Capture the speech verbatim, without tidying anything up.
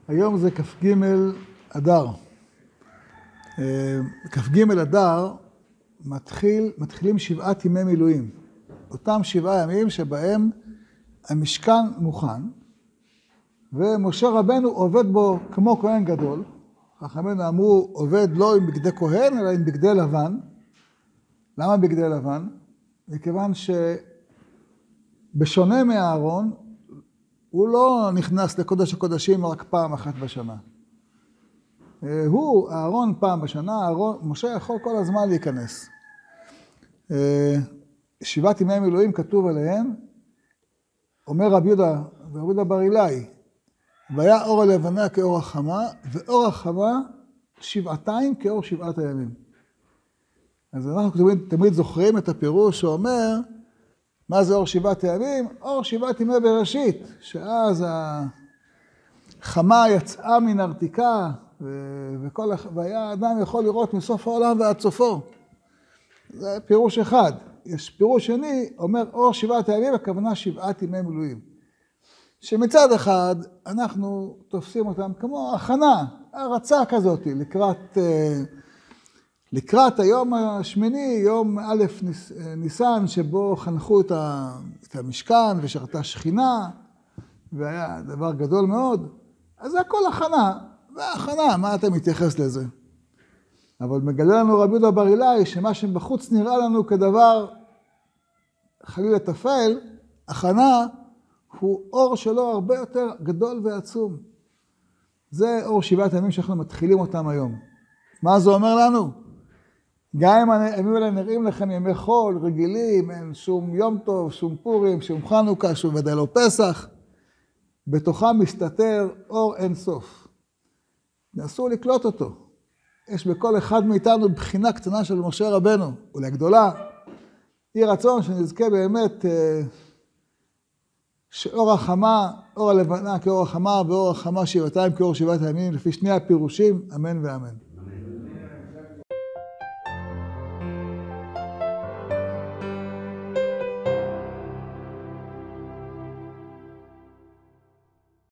היום זה כ"ג אדר. כ"ג אדר מתחיל, מתחילים שבעת ימי מילואים. אותם שבעה ימים שבהם המשכן מוכן, ומשה רבנו עובד בו כמו כהן גדול. חכמינו אמרו, עובד לא עם בגדי כהן, אלא עם בגדי לבן. למה בגדי לבן? מכיוון שבשונה מהארון, הוא לא נכנס לקודש הקודשים רק פעם אחת בשנה. הוא, הארון פעם בשנה, הארון, משה יכול כל הזמן להיכנס. שבעת ימי מילואים כתוב עליהם, אומר רבי יהודה, רבי יהודה בר אילאי, והיה אור הלבנה כאור החמה, ואור החמה שבעתיים כאור שבעת הימים. אז אנחנו תמיד, תמיד זוכרים את הפירוש שאומר, מה זה אור שבעת הימים? אור שבעת ימי בראשית, שאז החמה יצאה מן ארתיקה, וכל, והיה אדם יכול לראות מסוף העולם ועד סופו. זה פירוש אחד. יש פירוש שני, אומר אור שבעת הימים, הכוונה שבעת ימי מילואים. שמצד אחד אנחנו תופסים אותם כמו הכנה, הרצה כזאת, לקראת, לקראת היום השמיני, יום א' ניסן, שבו חנכו את המשכן ושרתה שכינה, והיה דבר גדול מאוד. אז זה הכל הכנה, והכנה, מה אתה מתייחס לזה? אבל מגלה לנו רבי יהודה בר אילאי, שמה שבחוץ נראה לנו כדבר חלילה טפל, הכנה הוא אור שלו הרבה יותר גדול ועצום. זה אור שבעת הימים שאנחנו מתחילים אותם היום. מה זה אומר לנו? גם אם הימים האלה נראים לכם ימי חול, רגילים, אין שום יום טוב, שום פורים, שום חנוכה, שום ודאי לא פסח, בתוכם מסתתר אור אין סוף. אסור לקלוט אותו. יש בכל אחד מאיתנו בחינה קטנה של משה רבנו, אולי גדולה. יהי רצון שנזכה באמת שאור החמה, אור הלבנה כאור החמה, ואור החמה שבעתיים כאור שבעת הימים, לפי שני הפירושים, אמן ואמן.